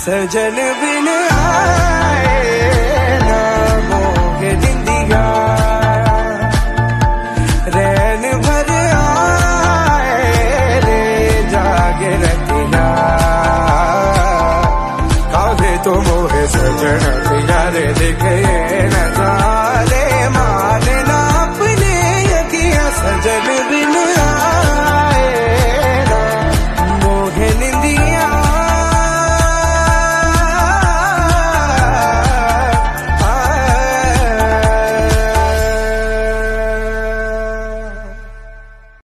सजन बिन आए ना मोगे निंदिया रैन भर आए रे जागे रतिया काहे तो मोहे सजन प्यारे दिखे